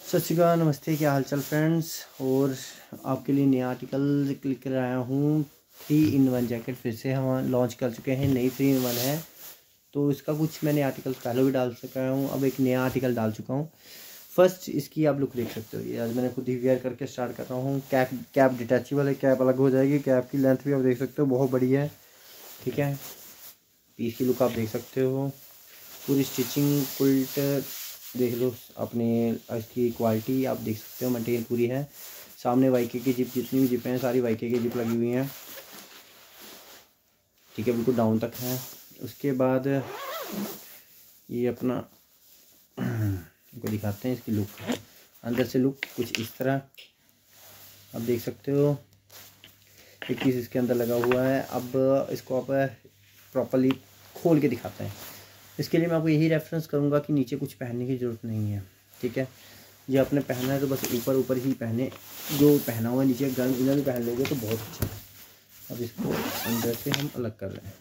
सत श्री अकाल, नमस्ते, क्या हालचाल फ्रेंड्स। और आपके लिए नया आर्टिकल क्लिक कर आया हूँ। 3-in-1 जैकेट फिर से हम लॉन्च कर चुके हैं। नई 3-in-1 है, तो इसका कुछ मैंने आर्टिकल पहले भी डाल चुका हूँ, अब एक नया आर्टिकल डाल चुका हूँ। फर्स्ट इसकी आप लुक देख सकते हो। ये आज मैंने खुद ही वेयर करके स्टार्ट कर रहा हूँ। कैप डिटैचेबल है, कैप अलग हो जाएगी। कैप की लेंथ भी आप देख सकते हो, बहुत बड़ी है। ठीक है, पीस की लुक आप देख सकते हो। पूरी स्टिचिंग क्विल्ट देख लो अपने, इसकी क्वालिटी आप देख सकते हो। मटेरियल पूरी है। सामने वाईके की जिप, जितनी भी जिपें हैं सारी वाईके की जिप लगी हुई हैं। ठीक है, बिल्कुल डाउन तक है। उसके बाद ये अपना को दिखाते हैं इसकी लुक। अंदर से लुक कुछ इस तरह आप देख सकते हो। एक पीस इसके अंदर लगा हुआ है। अब इसको आप प्रॉपर्ली खोल के दिखाते हैं। इसके लिए मैं आपको यही रेफरेंस करूँगा कि नीचे कुछ पहनने की ज़रूरत नहीं है। ठीक है, ये आपने पहना है तो बस ऊपर ऊपर ही पहने। जो पहना हुआ है नीचे गन इनर भी पहन लोगे तो बहुत अच्छा है। अब इसको अंदर से हम अलग कर रहे हैं।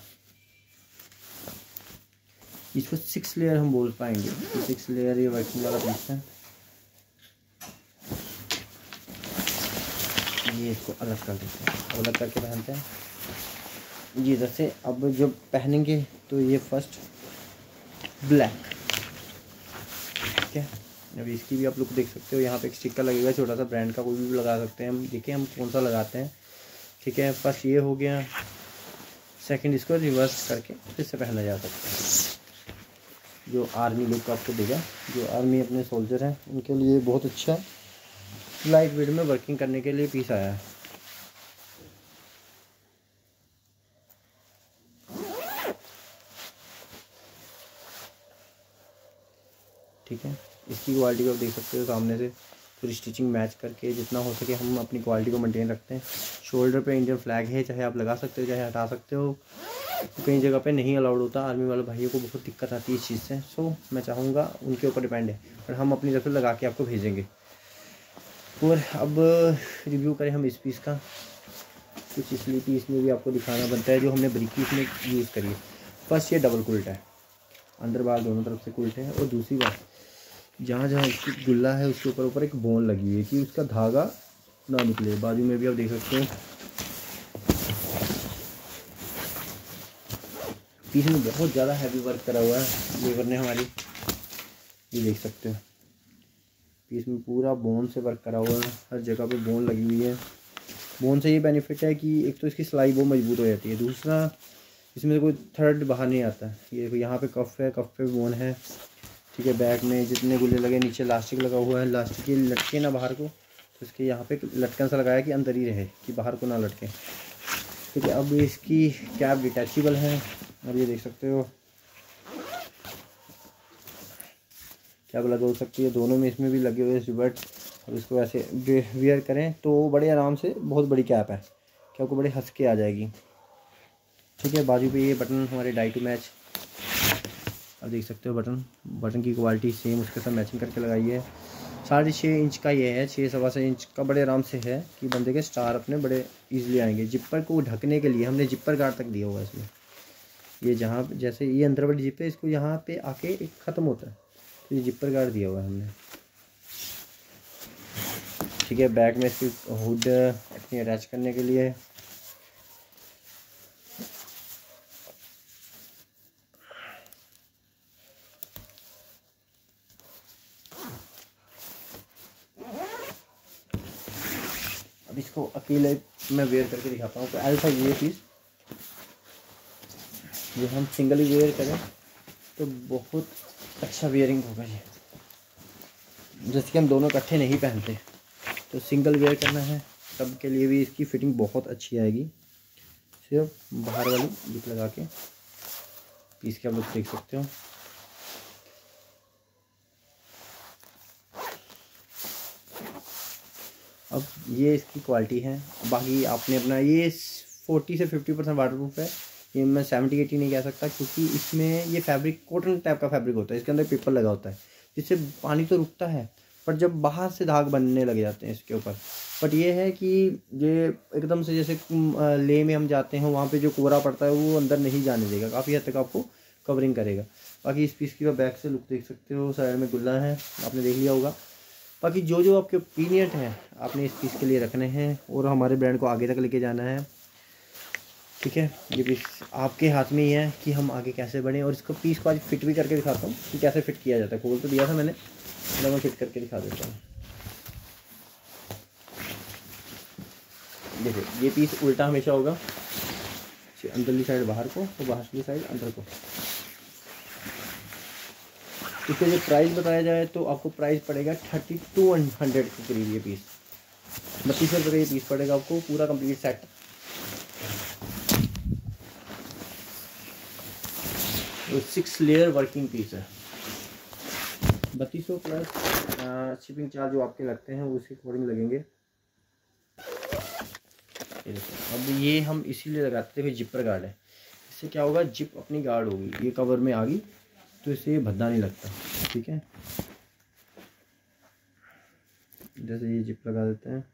इसको 6 लेयर हम बोल पाएंगे। 6 लेयर ये वर्किंग वाला पीस है। ये इसको अलग कर देते हैं, अलग करके पहनते हैं ये जैसे। अब जब पहनेंगे तो ये फर्स्ट ब्लैक। ठीक है, अभी इसकी भी आप लुक देख सकते हो। यहाँ पे एक स्टिकर लगेगा छोटा सा, ब्रांड का कोई भी लगा सकते हैं हम। देखिए हम कौन सा लगाते हैं। ठीक है, फर्स्ट ये हो गया। सेकंड इसको रिवर्स करके फिर से पहना जा सकता है। जो आर्मी लुक आपको देगा, जो आर्मी अपने सोल्जर हैं उनके लिए बहुत अच्छा लाइट वेट में वर्किंग करने के लिए पीस आया है। ठीक है, इसकी क्वालिटी को आप देख सकते हो। सामने से पूरी स्टिचिंग मैच करके जितना हो सके हम अपनी क्वालिटी को मेंटेन रखते हैं। शोल्डर पे इंडियन फ्लैग है, चाहे आप लगा सकते हो चाहे हटा सकते हो। तो कई जगह पे नहीं अलाउड होता। आर्मी वाले भाइयों को बहुत दिक्कत आती है इस चीज़ से। सो मैं चाहूँगा, उनके ऊपर डिपेंड है, पर हम अपनी तरफ से लगा के आपको भेजेंगे। और अब रिव्यू करें हम इस पीस का। कुछ इसलिए पीस में भी आपको दिखाना बनता है जो हमने ब्रिक पीस में यूज़ करी है। फर्स्ट ये डबल कुल्ट है, अंदर बाहर दोनों तरफ से कुल्ट है। और दूसरी बात, जहाँ जहाँ इसकी गुल्ला है उसके ऊपर ऊपर एक बोन लगी हुई है कि उसका धागा ना निकले। बाजू में भी आप देख सकते हो। पीस में बहुत ज़्यादा हैवी वर्क करा हुआ है लेबर ने हमारी, ये देख सकते हो। पीस में पूरा बोन से वर्क करा हुआ है, हर जगह पे बोन लगी हुई है। बोन से ये बेनिफिट है कि एक तो इसकी सिलाई बहुत मजबूत हो जाती है, दूसरा इसमें कोई थर्ड बाहर नहीं आता है। ये यहाँ पे कफ है, कफ पे बोन है। ठीक है, बैक में जितने गुल्ले लगे, नीचे लास्टिक लगा हुआ है। लास्टिक ये लटके ना बाहर को, तो इसके यहाँ पे लटकन सा लगाया कि अंदर ही रहे, कि बाहर को ना लटके। ठीक है, अब इसकी कैप डिटैचेबल है। अब ये देख सकते हो कैप लगा हो सकती है दोनों में, इसमें भी लगे हुए रिबट। अब इसको ऐसे वेयर करें तो बड़े आराम से, बहुत बड़ी कैप है, कैप को बड़े हंस के आ जाएगी। ठीक है, बाजू पे ये बटन हमारे डाई टू मैच, अब देख सकते हो। बटन की क्वालिटी सेम उसके साथ मैचिंग करके लगाई है। 6.5 इंच का ये है, 6-6.25 इंच का बड़े आराम से है कि बंदे के स्टार अपने बड़े इजीली आएंगे। जिपर को ढकने के लिए हमने जिपर गार्ड तक दिया हुआ है इसमें। ये जहाँ जैसे ये अंदर वाली जिप है, इसको यहाँ पे आके एक ख़त्म होता है, तो ये जिपर गार्ड दिया हुआ है हमने। ठीक है, बैक में इसकी हुड अपनी अटैच करने के लिए। अब इसको अकेले मैं वेयर करके दिखाता हूँ। तो ऐसा ये पीस जो हम सिंगली वेयर करें तो बहुत अच्छा वेयरिंग होगा। ये जैसे कि हम दोनों इकट्ठे नहीं पहनते, तो सिंगल वेयर करना है तब के लिए भी इसकी फिटिंग बहुत अच्छी आएगी। सिर्फ बाहर वाली जिप लगा के पीस के आप लोग देख सकते हो। अब ये इसकी क्वालिटी है। बाकी आपने अपना, ये 40 से 50% वाटरप्रूफ है। ये मैं 70-80 नहीं कह सकता, क्योंकि इसमें ये फैब्रिक कॉटन टाइप का फैब्रिक होता है। इसके अंदर पेपर लगा होता है जिससे पानी तो रुकता है, पर जब बाहर से दाग बनने लग जाते हैं इसके ऊपर। बट ये है कि ये एकदम से जैसे ले में हम जाते हैं, वहाँ पे जो कोहरा पड़ता है वो अंदर नहीं जाने देगा, काफ़ी हद तक आपको कवरिंग करेगा। बाकी इस पीस की बैक से लुक देख सकते हो। साइड में गुल्ला है, आपने देख लिया होगा। बाकी जो जो आपके ओपिनियन हैं आपने इस पीस के लिए रखने हैं और हमारे ब्रांड को आगे तक लेके जाना है, ठीक है। ये पीस आपके हाथ में ही है कि हम आगे कैसे बढ़ें। और इसको पीस को आज फिट भी करके दिखाता हूँ कि कैसे फिट किया जाता है। खोल तो दिया था मैंने, मैं फिट करके दिखा देता हूँ। देखो ये पीस उल्टा हमेशा होगा, अंदरली साइड बाहर को और बाहरली साइड अंदर को। इसका जो प्राइस बताया जाए तो आपको प्राइस पड़ेगा 3200 के करीब। ये पीस 3200 रुपये का ये पीस पड़ेगा आपको, पूरा कंप्लीट सेट। तो 6 लेयर वर्किंग पीस है। 3200 प्लस शिपिंग चार्ज जो आपके लगते हैं उसके अकॉर्डिंग लगेंगे। ये देखो, अब ये हम इसीलिए लगाते थे, जिपर गार्ड है। इससे क्या होगा, जिप अपनी गार्ड होगी, ये कवर में आ गई तो इससे ये भद्दा नहीं लगता, ठीक है। जैसे ये जिप लगा देते हैं।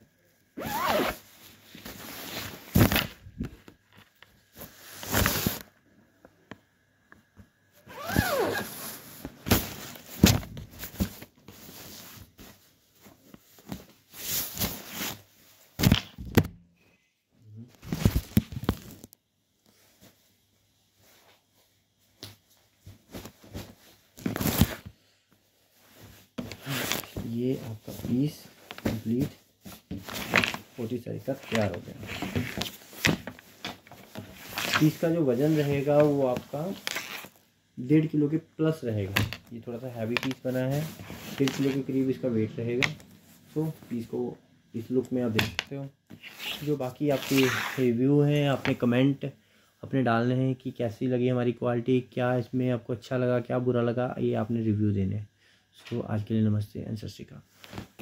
ये आपका पीस कंप्लीट 40 साइज का तैयार हो गया। पीस का जो वज़न रहेगा वो आपका 1.5 किलो के प्लस रहेगा। ये थोड़ा सा हैवी पीस बना है, 1.5 किलो के करीब इसका वेट रहेगा। तो पीस को इस लुक में आप देख सकते हो। जो बाकी आपके रिव्यू हैं, आपने कमेंट अपने डालने हैं कि कैसी लगी हमारी क्वालिटी, क्या इसमें आपको अच्छा लगा, क्या बुरा लगा, ये आपने रिव्यू देने हैं। सो आज के लिए नमस्ते एंड सत श्री अकाल।